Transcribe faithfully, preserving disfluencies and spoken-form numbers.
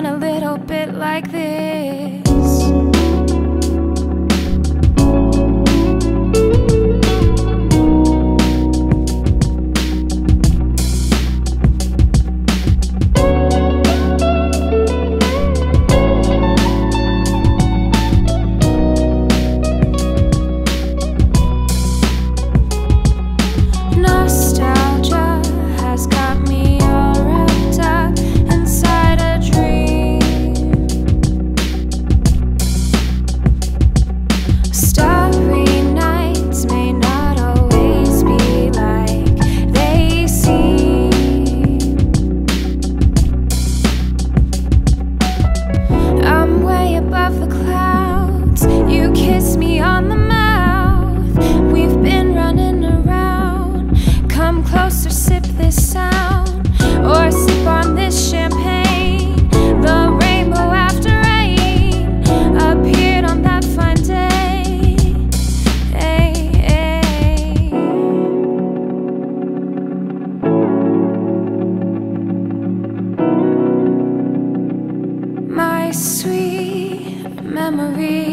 went a little bit like this. Closer, sip this sound, or sip on this champagne. The rainbow after rain appeared on that fine day. Hey, hey. My sweet memory.